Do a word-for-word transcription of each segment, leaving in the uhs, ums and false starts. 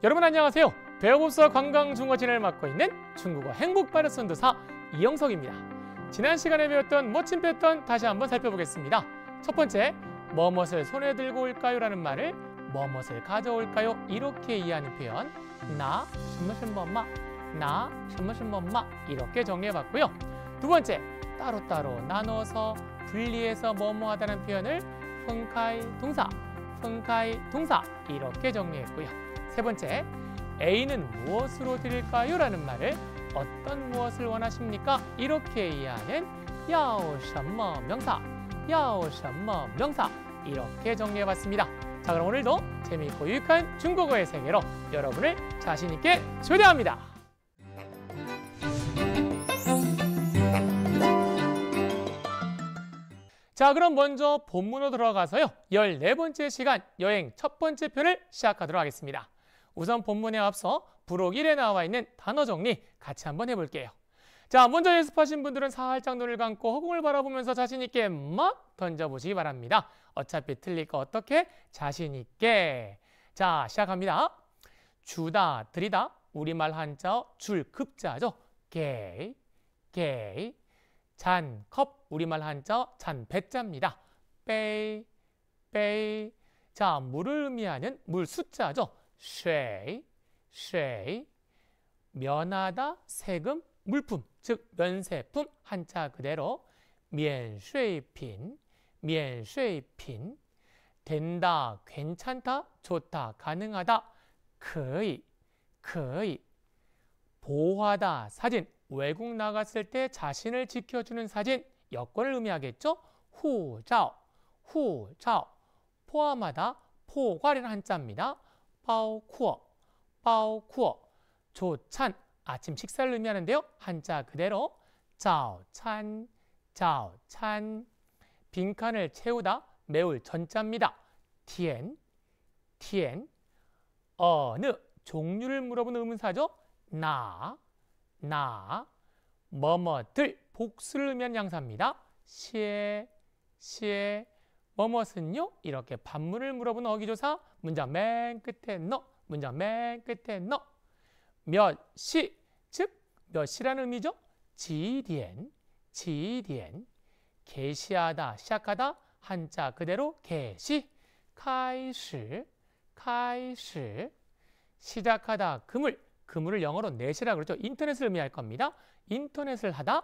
여러분 안녕하세요. 배워봅서 관광중어진을 맡고 있는 중국어 행복바르 선도사 이영석입니다. 지난 시간에 배웠던 멋진 패턴 다시 한번 살펴보겠습니다. 첫 번째, 뭐뭇을 손에 들고 올까요? 라는 말을 뭐뭇을 가져올까요? 이렇게 이해하는 표현 나, 什么什么마, 나, 什么什么마 이렇게 정리해봤고요. 두 번째, 따로따로 나눠서 분리해서 뭐뭐 하다는 표현을 分开 동사, 分开 동사 이렇게 정리했고요. 세 번째, A는 무엇으로 드릴까요? 라는 말을 어떤 무엇을 원하십니까? 이렇게 이해하는 要什么 명사, 要什么 명사 이렇게 정리해봤습니다. 자, 그럼 오늘도 재미있고 유익한 중국어의 세계로 여러분을 자신있게 초대합니다. 자, 그럼 먼저 본문으로 들어가서요. 열네 번째 시간 여행 첫 번째 편을 시작하도록 하겠습니다. 우선 본문에 앞서 부록 일에 나와 있는 단어 정리 같이 한번 해볼게요. 자, 먼저 연습하신 분들은 살짝 눈을 감고 허공을 바라보면서 자신있게 막 던져보시기 바랍니다. 어차피 틀리니까 어떻게? 자신있게. 자, 시작합니다. 주다, 드리다, 우리말 한자 줄 급자죠. 게, 게. 잔, 컵, 우리말 한자 잔 배자입니다. 빼이, 빼이. 자, 물을 의미하는 물 숫자죠. 쉐이, 쉐이. 면하다, 세금, 물품, 즉 면세품 한자 그대로 면쉐이핀, 면쉐이핀. 된다, 괜찮다, 좋다, 가능하다, 거의, 거의. 보호하다, 사진, 외국 나갔을 때 자신을 지켜주는 사진, 여권을 의미하겠죠? 후자오, 후자오. 포함하다, 포괄이라는 한자입니다. 빠오쿠어, 빠오쿠어. 조찬, 아침 식사를 의미하는데요. 한자 그대로 자오찬, 자오찬. 빈칸을 채우다, 메울 전자입니다. 티엔, 티엔. 어느, 종류를 물어보는 의문사죠. 나, 나. 뭐뭐들, 복수를 의미하는 양사입니다. 시에, 시에. 뭐뭇은요? 이렇게 반문을 물어보는 어기조사 문장 맨 끝에 너, 문장 맨 끝에 너. 몇 시, 즉 몇 시라는 의미죠. 지디엔, 지디엔. 개시하다, 시작하다 한자 그대로 개시. 카이시, 카이시. 시작하다, 그물, 그물을 영어로 넷이라고 그러죠. 인터넷을 의미할 겁니다. 인터넷을 하다,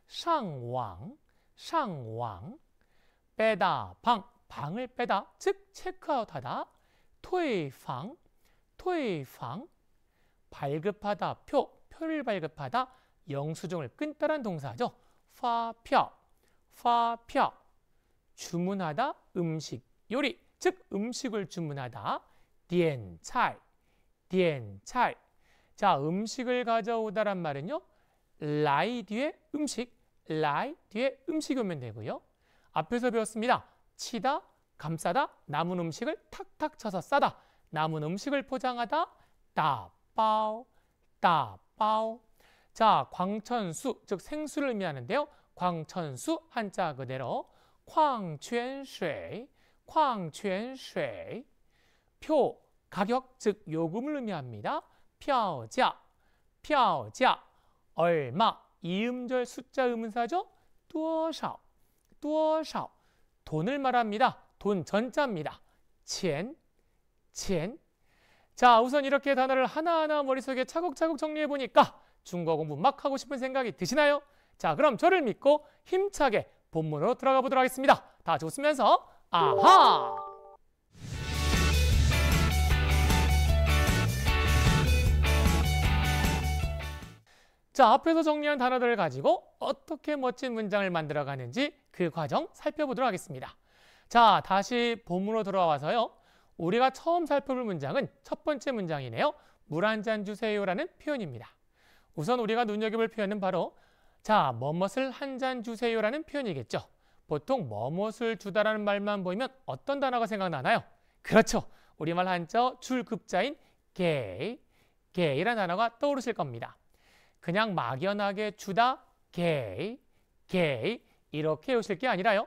상왕, 상왕. 빼다, 방, 방을 빼다, 즉 체크아웃하다. 토이팡, 토이팡. 발급하다, 표, 표를 발급하다. 영수증을 끊다란 동사죠. 파표, 파표. 주문하다, 음식, 요리, 즉 음식을 주문하다. 디엔차이, 디엔차이. 자, 음식을 가져오다란 말은요. 라이 뒤에 음식, 라이 뒤에 음식이 오면 되고요. 앞에서 배웠습니다. 치다, 감싸다, 남은 음식을 탁탁 쳐서 싸다. 남은 음식을 포장하다. 따바오, 따바오. 자, 광천수, 즉 생수를 의미하는데요. 광천수 한자 그대로 광泉水, 광泉水. 표, 가격, 즉 요금을 의미합니다. 票价, 票价. 얼마, 이음절 숫자 의문사죠. 多少, 多少. 돈을 말합니다. 돈 전자입니다. 钱, 钱. 자, 우선 이렇게 단어를 하나하나 머릿속에 차곡차곡 정리해보니까 중국어 공부 막 하고 싶은 생각이 드시나요? 자, 그럼 저를 믿고 힘차게 본문으로 들어가 보도록 하겠습니다. 다 같이 웃으면서 아하! 자, 앞에서 정리한 단어들을 가지고 어떻게 멋진 문장을 만들어가는지 그 과정 살펴보도록 하겠습니다. 자, 다시 본문으로 돌아와서요. 우리가 처음 살펴볼 문장은 첫 번째 문장이네요. 물 한 잔 주세요라는 표현입니다. 우선 우리가 눈여겨볼 표현은 바로 자, 뭐뭇을 한 잔 주세요라는 표현이겠죠. 보통 뭐뭇을 주다라는 말만 보이면 어떤 단어가 생각나나요? 그렇죠. 우리말 한자 줄급자인 게, 게이라는 단어가 떠오르실 겁니다. 그냥 막연하게 주다, 게이, 게이 이렇게 외우실 게 아니라요.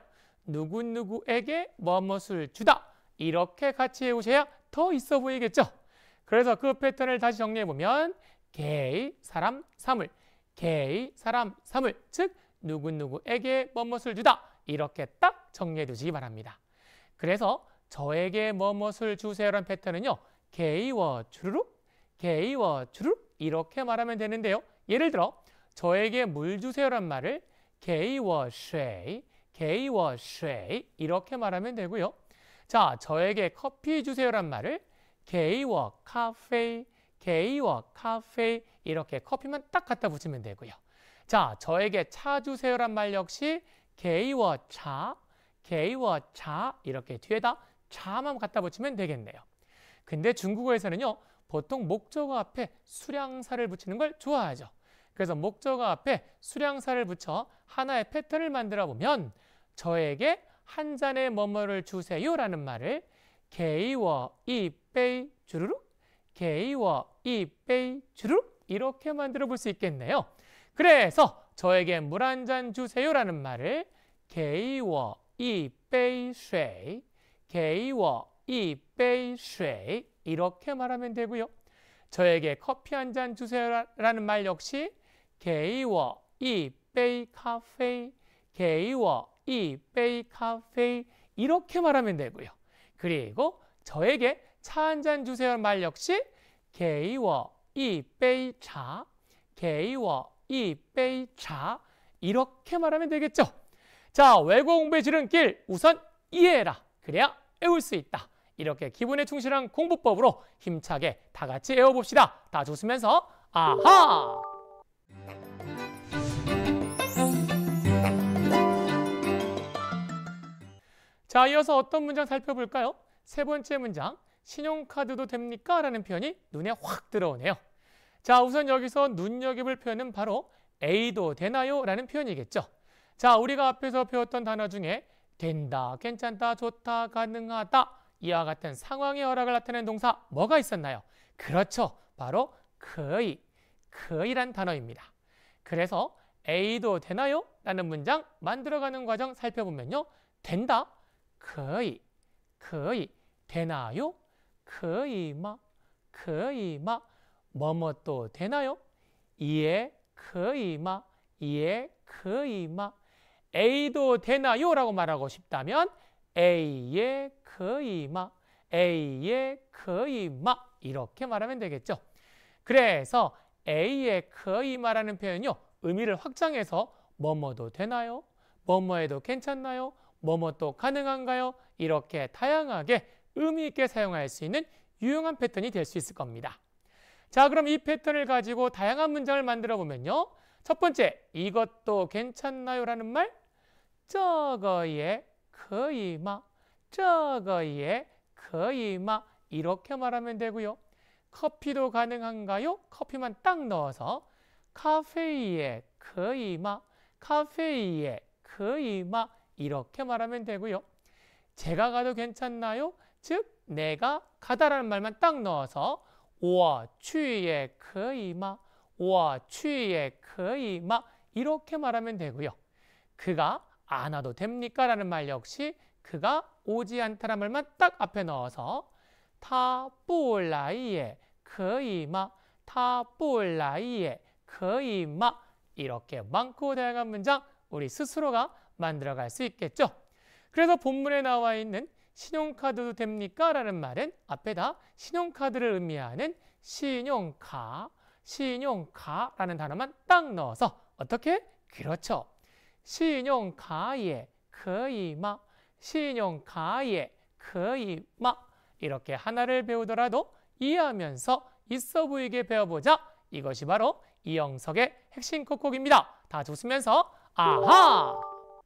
누구누구에게 뭐뭇을 주다 이렇게 같이 외우셔야 더 있어 보이겠죠. 그래서 그 패턴을 다시 정리해보면 개의, 사람, 사물, 개의, 사람, 사물, 즉 누구누구에게 뭐뭇을 주다 이렇게 딱 정리해 두시기 바랍니다. 그래서 저에게 뭐뭇을 주세요라는 패턴은요. 개이워 주르륵, 개이워 주르륵 이렇게 말하면 되는데요. 예를 들어 저에게 물 주세요란 말을 개이워 쉐이, 개이워 쉐이 이렇게 말하면 되고요. 자, 저에게 커피 주세요란 말을 개이워 카페, 개이워 카페 이렇게 커피만 딱 갖다 붙이면 되고요. 자, 저에게 차 주세요란 말 역시 개이워 차, 개이워 차 이렇게 뒤에다 차만 갖다 붙이면 되겠네요. 근데 중국어에서는요. 보통 목적어 앞에 수량사를 붙이는 걸 좋아하죠. 그래서 목적어 앞에 수량사를 붙여 하나의 패턴을 만들어 보면 저에게 한 잔의 뭐뭐를 주세요라는 말을 개이워 이베이 주르륵, 개이워 이베이 주르륵 이렇게 만들어 볼 수 있겠네요. 그래서 저에게 물 한 잔 주세요라는 말을 개이워 이베이 쉐이, 개이워 이베이 쉐이 이렇게 말하면 되고요. 저에게 커피 한 잔 주세요라는 말 역시 개이워 이베이 카페, 개이워 이베이 카페 이렇게 말하면 되고요. 그리고 저에게 차 한 잔 주세요라는 말 역시 개이워 이베이 차, 개이워 이베이 차 이렇게 말하면 되겠죠. 자, 외국어 공부의 지름길 우선 이해해라. 그래야 외울 수 있다. 이렇게 기본에 충실한 공부법으로 힘차게 다 같이 외워봅시다. 다 좋으면서 아하! 자, 이어서 어떤 문장 살펴볼까요? 세 번째 문장, 신용카드도 됩니까? 라는 표현이 눈에 확 들어오네요. 자, 우선 여기서 눈여겨볼 표현은 바로 A도 되나요? 라는 표현이겠죠. 자, 우리가 앞에서 배웠던 단어 중에 된다, 괜찮다, 좋다, 가능하다 이와 같은 상황의 허락을 나타내는 동사 뭐가 있었나요? 그렇죠. 바로 거의, 거의란 단어입니다. 그래서 A도 되나요? 라는 문장 만들어가는 과정 살펴보면요. 된다, 거의, 거의, 되나요? 거의마, 거의마, 뭐뭐도 되나요? 이해, 거의마, 이해, 거의마. A도 되나요? 라고 말하고 싶다면 A의 거의마, A의 거의마 이렇게 말하면 되겠죠. 그래서 A의 거의마라는 표현은요. 의미를 확장해서 뭐뭐도 되나요? 뭐뭐해도 괜찮나요? 뭐뭐도 가능한가요? 이렇게 다양하게 의미 있게 사용할 수 있는 유용한 패턴이 될 수 있을 겁니다. 자, 그럼 이 패턴을 가지고 다양한 문장을 만들어 보면요. 첫 번째, 이것도 괜찮나요? 라는 말, 这个也可以吗? 这个也可以吗? 이렇게 말하면 되고요. 커피도 가능한가요? 커피만 딱 넣어서 咖啡也可以吗? 咖啡也可以吗? 이렇게 말하면 되고요. 제가 가도 괜찮나요? 즉 내가 가다라는 말만 딱 넣어서 我去也可以吗?我去也可以吗? 이렇게 말하면 되고요. 그가 안 와도 됩니까? 라는 말 역시 그가 오지 않다라는 말만 딱 앞에 넣어서 他不来也可以吗?他不来也可以吗? 이렇게 많고 다양한 문장 우리 스스로가 만들어갈 수 있겠죠. 그래서 본문에 나와 있는 신용카드도 됩니까? 라는 말은 앞에다 신용카드를 의미하는 신용카, 신용카라는 단어만 딱 넣어서 어떻게? 그렇죠. 신용카에可以吗? 신용카에可以吗? 이렇게 하나를 배우더라도 이해하면서 있어 보이게 배워보자. 이것이 바로 이영석의 핵심 콕콕입니다. 다 좋으면서 아하!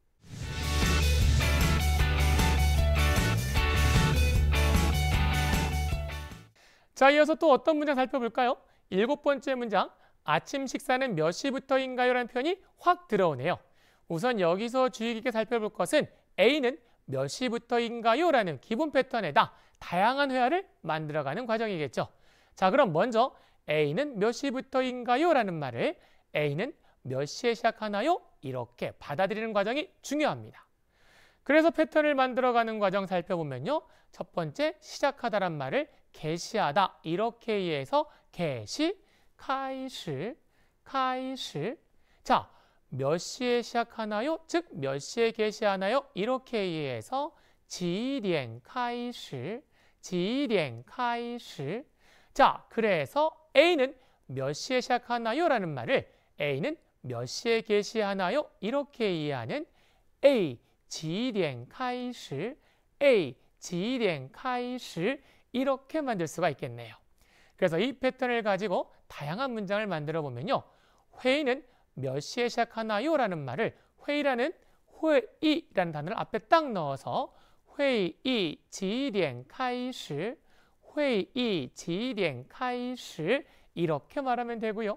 자, 이어서 또 어떤 문장 살펴볼까요? 일곱 번째 문장, 아침 식사는 몇 시부터인가요? 라는 표현이 확 들어오네요. 우선 여기서 주의 깊게 살펴볼 것은 A는 몇 시부터인가요? 라는 기본 패턴에다 다양한 회화를 만들어가는 과정이겠죠. 자, 그럼 먼저 A는 몇 시부터인가요? 라는 말을 A는 몇 시에 시작하나요? 이렇게 받아들이는 과정이 중요합니다. 그래서 패턴을 만들어가는 과정 살펴보면요. 첫 번째, 시작하다란 말을 개시하다 이렇게 이해해서 개시, 카이시, 카이시. 자, 몇 시에 시작하나요? 즉 몇 시에 개시하나요? 이렇게 이해해서 지디엔 카이시, 지디엔 카이시. 자, 그래서 A는 몇 시에 시작하나요? 라는 말을 A는 몇 시에 개시하나요? 이렇게 이해하는 A 지디엔 카이시, A 지디엔 카이시 이렇게 만들 수가 있겠네요. 그래서 이 패턴을 가지고 다양한 문장을 만들어 보면요. 회의는 몇 시에 시작하나요? 라는 말을 회의라는 회의라는 단어를 앞에 딱 넣어서 회의 지디엔 카이시, 회의 지디엔 카이시 이렇게 말하면 되고요.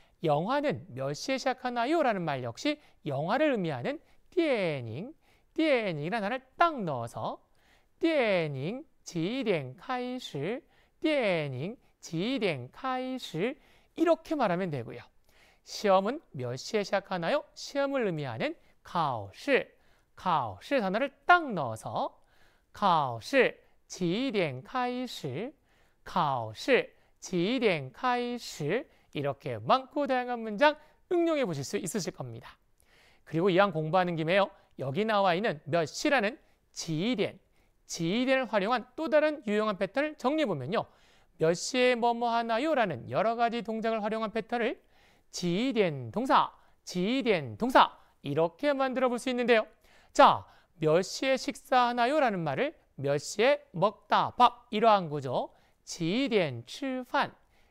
영화는 몇 시에 시작하나요? 라는 말 역시 영화를 의미하는 띠에닝, 띠에닝이라는 단어를 딱 넣어서 띠에닝 지디엔 카이시, 띠에닝 지디엔 카이시 이렇게 말하면 되고요. 시험은 몇 시에 시작하나요? 시험을 의미하는 가오시, 가오시 단어를 딱 넣어서 가오시 지디엔 카이시, 가오시 지디엔 카이시 이렇게 많고 다양한 문장 응용해 보실 수 있으실 겁니다. 그리고 이왕 공부하는 김에요. 여기 나와 있는 몇 시라는 지디엔, 지디엔을 활용한 또 다른 유용한 패턴을 정리해 보면요. 몇 시에 뭐뭐 하나요? 라는 여러 가지 동작을 활용한 패턴을 지디엔 동사, 지디엔 동사 이렇게 만들어 볼 수 있는데요. 자, 몇 시에 식사하나요? 라는 말을 몇 시에 먹다 밥 이러한 구조 지디엔 칠판,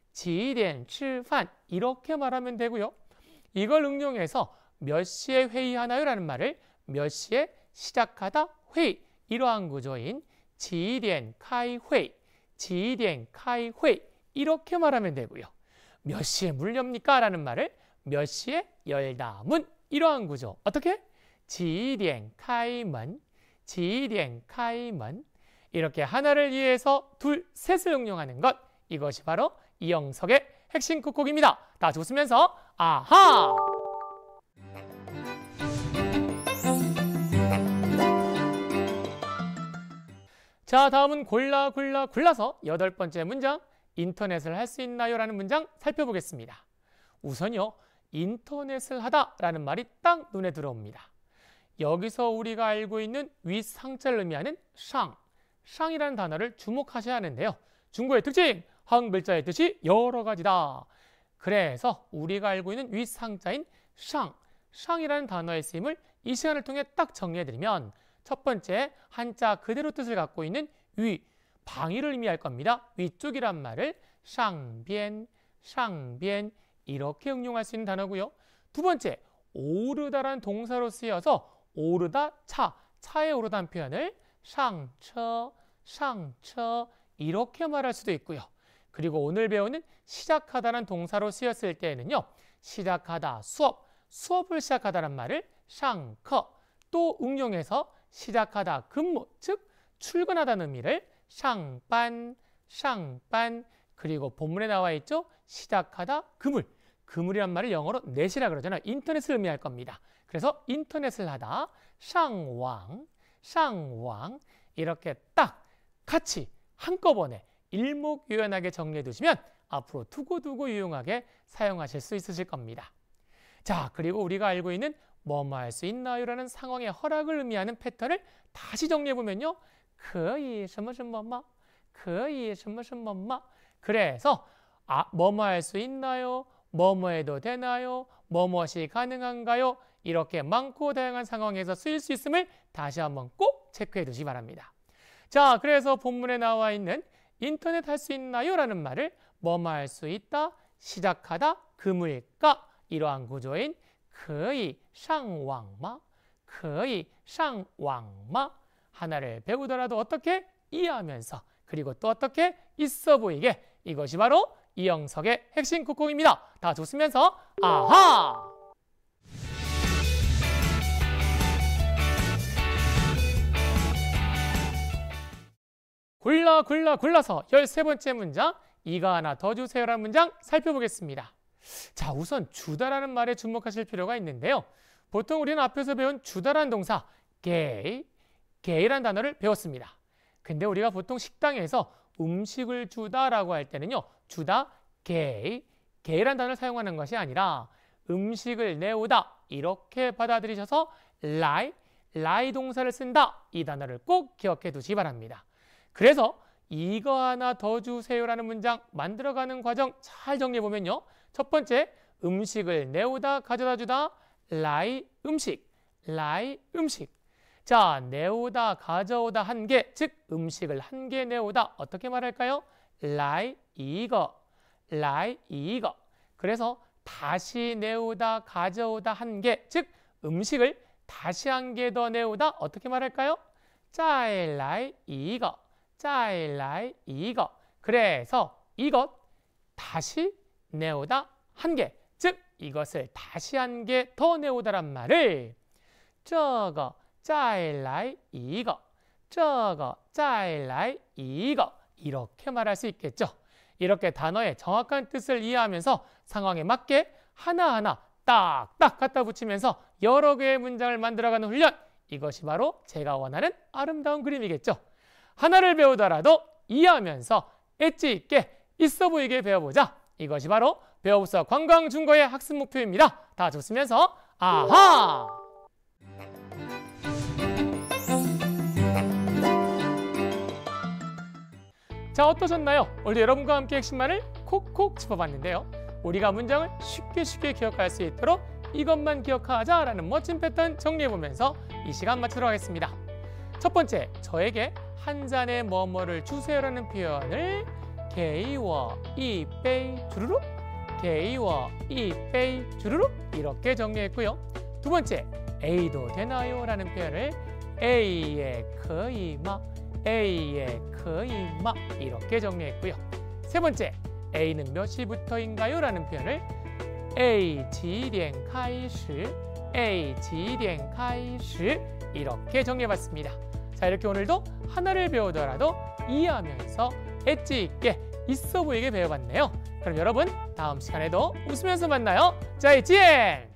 지디엔 칠판 이렇게 말하면 되고요. 이걸 응용해서 몇 시에 회의하나요? 라는 말을 몇 시에 시작하다 회의 이러한 구조인 지디엔 카이 회의, 지디엔 카이 회의 이렇게 말하면 되고요. 몇 시에 물 엽니까? 라는 말을 몇 시에 열다 문 이러한 구조 어떻게? 지디엔 카이먼, 지디엔 카이먼 이렇게 하나를 이해해서 둘, 셋을 응용하는 것 이것이 바로 이영석의 핵심 콕콕입니다. 다 웃으면서 아하! 자, 다음은 골라 골라 골라서 여덟 번째 문장 인터넷을 할 수 있나요? 라는 문장 살펴보겠습니다. 우선요. 인터넷을 하다 라는 말이 딱 눈에 들어옵니다. 여기서 우리가 알고 있는 윗상자를 의미하는 상, 상이라는 단어를 주목하셔야 하는데요. 중국의 특징, 한 글자의 뜻이 여러 가지다. 그래서 우리가 알고 있는 윗상자인 상, 상이라는 단어의 쓰임을 이 시간을 통해 딱 정리해드리면 첫 번째, 한자 그대로 뜻을 갖고 있는 위, 방위를 의미할 겁니다. 위쪽이란 말을 상변, 상변 이렇게 응용할 수 있는 단어고요. 두 번째, 오르다라는 동사로 쓰여서 오르다, 차, 차에 오르다는 표현을 상처, 상처 이렇게 말할 수도 있고요. 그리고 오늘 배우는 시작하다라는 동사로 쓰였을 때에는요. 시작하다, 수업, 수업을 시작하다란 말을 상커, 또 응용해서 시작하다, 근무, 즉 출근하다는 의미를 상반, 상반 그리고 본문에 나와 있죠. 시작하다, 그물, 그물이란 말을 영어로 넷이라 그러잖아요. 인터넷을 의미할 겁니다. 그래서 인터넷을 하다, 상왕, 상왕 이렇게 딱 같이 한꺼번에 일목요연하게 정리해 두시면 앞으로 두고두고 유용하게 사용하실 수 있으실 겁니다. 자, 그리고 우리가 알고 있는 뭐뭐 할 수 있나요? 라는 상황의 허락을 의미하는 패턴을 다시 정리해 보면요. 可以什么什么吗? 可以什么什么吗? 그래서 아, 뭐뭐 할 수 있나요? 뭐뭐 해도 되나요? 뭐뭐이 가능한가요? 이렇게 많고 다양한 상황에서 쓰일 수 있음을 다시 한번 꼭 체크해 두시기 바랍니다. 자, 그래서 본문에 나와 있는 인터넷 할 수 있나요? 라는 말을 뭐뭐 할 수 있다, 시작하다, 그물까 이러한 구조인 可以上网吗? 可以上网吗? 하나를 배우더라도 어떻게 이해하면서 그리고 또 어떻게 있어 보이게 이것이 바로 이영석의 핵심 콕콕입니다. 다 좋으면서 아하! 골라 골라 골라서 열세 번째 문장 이가 하나 더 주세요라는 문장 살펴보겠습니다. 자, 우선 주다라는 말에 주목하실 필요가 있는데요. 보통 우리는 앞에서 배운 주다라는 동사 게이, 게이라는 단어를 배웠습니다. 근데 우리가 보통 식당에서 음식을 주다라고 할 때는요. 주다, 게, 게란 단어를 사용하는 것이 아니라 음식을 내오다 이렇게 받아들이셔서 라이, 라이 동사를 쓴다. 이 단어를 꼭 기억해 두시기 바랍니다. 그래서 이거 하나 더 주세요라는 문장 만들어가는 과정 잘 정리해보면요. 첫 번째, 음식을 내오다, 가져다 주다, 라이 음식, 라이 음식. 자, 내오다, 가져오다 한 개, 즉 음식을 한 개 내오다. 어떻게 말할까요? 라이 이거, 라이 이거. 그래서 다시 내오다, 가져오다 한 개, 즉 음식을 다시 한 개 더 내오다. 어떻게 말할까요? 再来一个, 再来一个. 그래서 이것 다시 내오다 한 개, 즉 이것을 다시 한 개 더 내오다란 말을 这个再来一个, 这个再来一个 이렇게 말할 수 있겠죠. 이렇게 단어의 정확한 뜻을 이해하면서 상황에 맞게 하나하나 딱딱 갖다 붙이면서 여러 개의 문장을 만들어가는 훈련, 이것이 바로 제가 원하는 아름다운 그림이겠죠. 하나를 배우더라도 이해하면서 엣지 있게 있어 보이게 배워보자. 이것이 바로 배워보서 관광중거의 학습 목표입니다. 다 좋으면서 아하! 자, 어떠셨나요? 오늘 여러분과 함께 핵심만을 콕콕 짚어봤는데요. 우리가 문장을 쉽게 쉽게 기억할 수 있도록 이것만 기억하자라는 멋진 패턴 정리해보면서 이 시간 마치도록 하겠습니다. 첫 번째, 저에게 한 잔의 뭐뭐를 주세요라는 표현을 게이워 이베이 주르륵, 게이워 이베이 주르륵 이렇게 정리했고요. 두 번째, 에이도 되나요? 라는 표현을 에이에 거이마, 에이에 거이마 이렇게 정리했고요. 세 번째, A는 몇 시부터인가요? 라는 표현을 A几点开始, A几点开始이렇게 정리해봤습니다. 자, 이렇게 오늘도 하나를 배우더라도 이해하면서 엣지 있게 있어 보이게 배워봤네요. 그럼 여러분 다음 시간에도 웃으면서 만나요. 짜이찌엔!